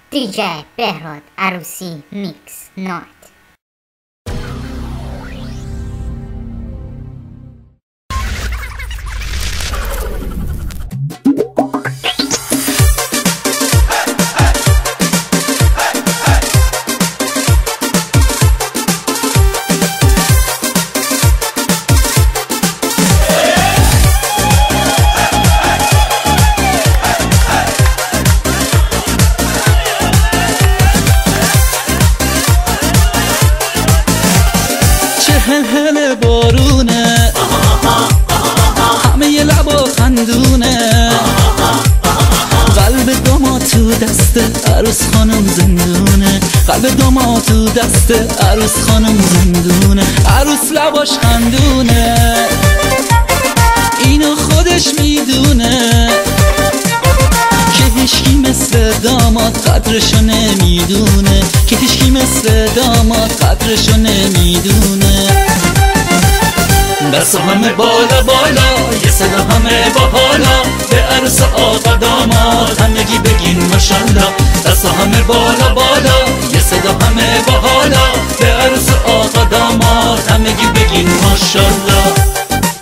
DJ بهراد عروسی میکس نایت. هل بارونه همه ی لبا خندونه قلب داماد تو دست عروس خانم زندونه قلب داماد تو دست عروس خانم زندونه عروس لباش خندونه اینو خودش میدونه که هیچکی مثل داماد قدرشو نمیدونه که هیچکی مثل داماد قدرشو نمیدونه دست همه بالا بالا یه صدا همه با حالا به عروس آقا داماد همگی بگین ماشالله دست همه بالا بالا یه صدا همه با حالا به عروس آقا داماد همگی بگین ماشالله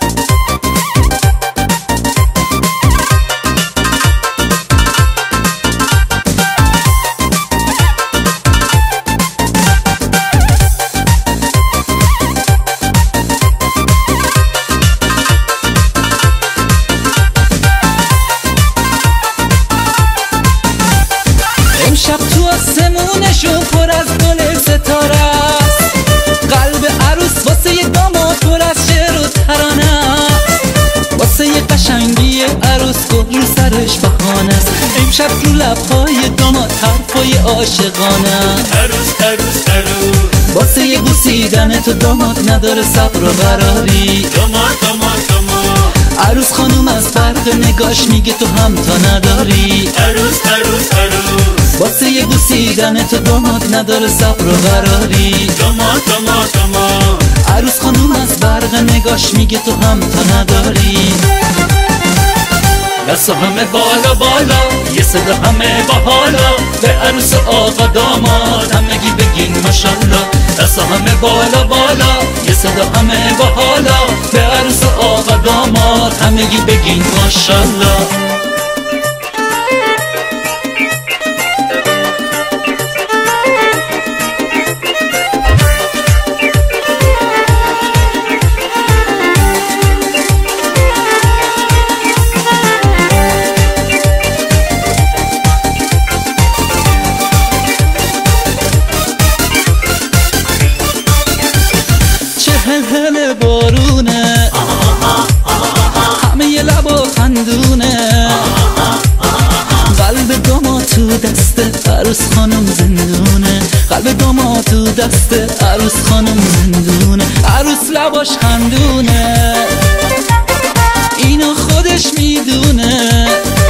شب تو آسمونشون پر از گل ستاره است قلب عروس واسه یه داماد پر از شعر و ترانه است واسه یه قشنگی عروس گل رو سرش بهانه است امشب رو لبهای داماد حرفای عاشقانه است عروس عروس عروس واسه یه بوسیدن تو داماد نداره صبر و قراری داماد داماد داماد عروس خانوم از فرق نگاش میگه تو هم تا نداری عروس عروس عروس واسه یه بوسیدن تو داماد نداره صبر و قراری داماد داماد داماد عروس خانوم از برق نگاش میگه تو هم تا نداری دست همه بالا بالا یه صدا همه با حالا به عروس آقا داماد همگی بگین ماشالله دست همه بالا بالا یه صدا همه با حالا به عروس آقا داماد همگی بگین ماشالله هل بارونه همه ی لبا خندونه قلب داماد تو دست عروس خانم زندونه قلب داماد تو دست عروس خانم زندونه عروس لباش خندونه اینو خودش میدونه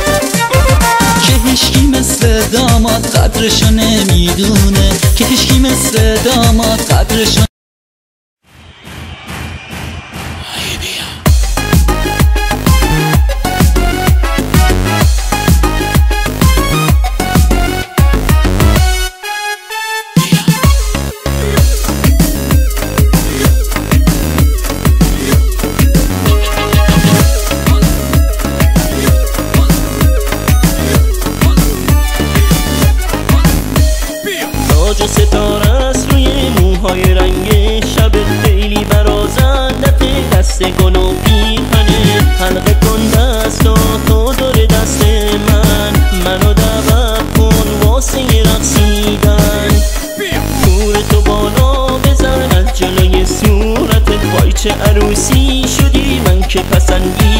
که هیچکی مثل داماد قدرشو نمیدونه که هیچکی مثل داماد قدرشو تاج ستاره است روی موهای رنگ شب خیلی برازندت دست گل و پیرهنه حلقه کن دستاتو دور دست منو دعوت کن واسه رقصیدن کورتو بالا بزن از جلوی صورتت وای چه عروسی شدی من که پسندی